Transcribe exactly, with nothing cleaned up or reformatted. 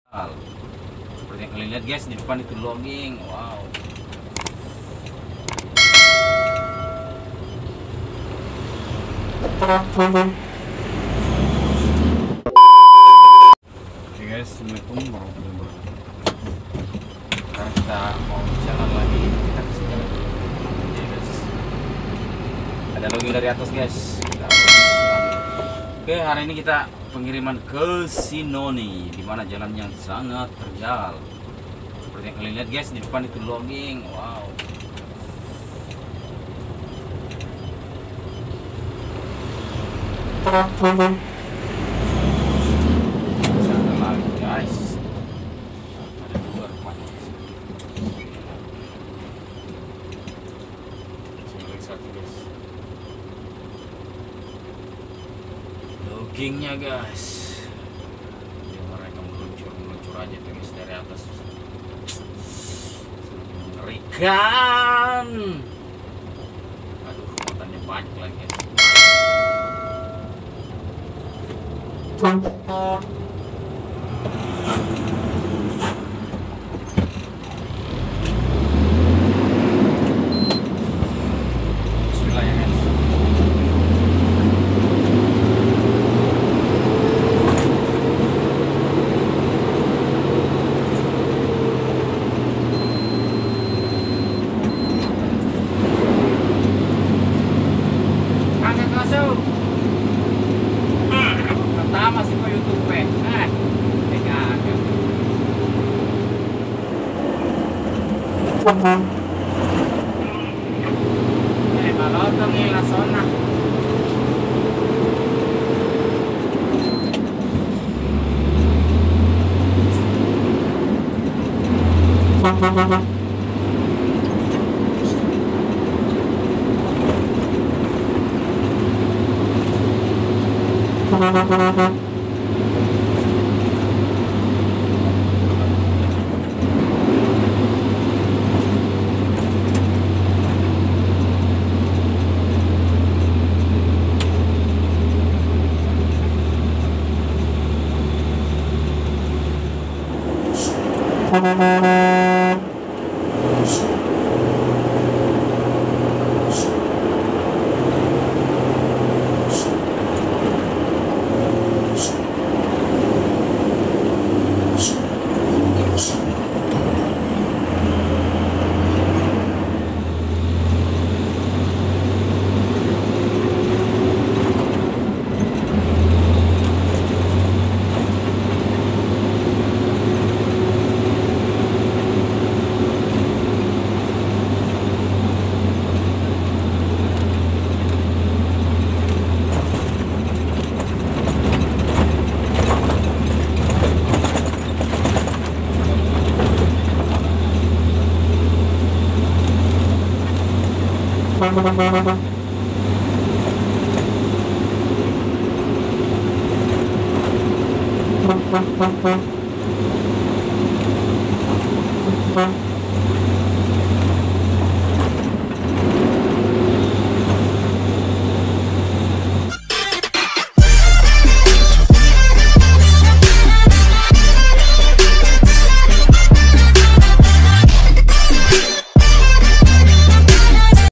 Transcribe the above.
Seperti yang kalian lihat guys, di depan itu logging. Wow. Oke guys, assalamualaikum warahmatullahi wabarakatuh. Sekarang kita mau jalan lagi, kita kasih jalan. Oke guys, ada logging dari atas guys. Kita Oke, hari ini kita pengiriman ke Sinoni, di mana jalannya sangat terjal. Seperti yang kalian lihat guys, di depan itu logging. Wow. Sana lagi guys. Ada dua rupanya. Sini lagi satu guys. Loggingnya guys. Dia mereka meluncur meluncur aja tuh guys dari atas. Mengerikan. Aduh, muatannya banyak lagi guys. Bismillah ya guys. Angkat masuk. Pertama sih ke YouTube eh. Ah, pegang. Eh, malotong ila zona. Thank you.